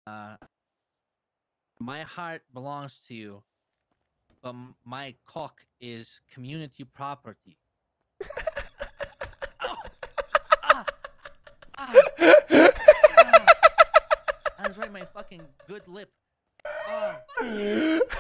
My heart belongs to you, but my cock is community property. Oh! Ah! Ah! Ah! That was right, my fucking good lip. Oh!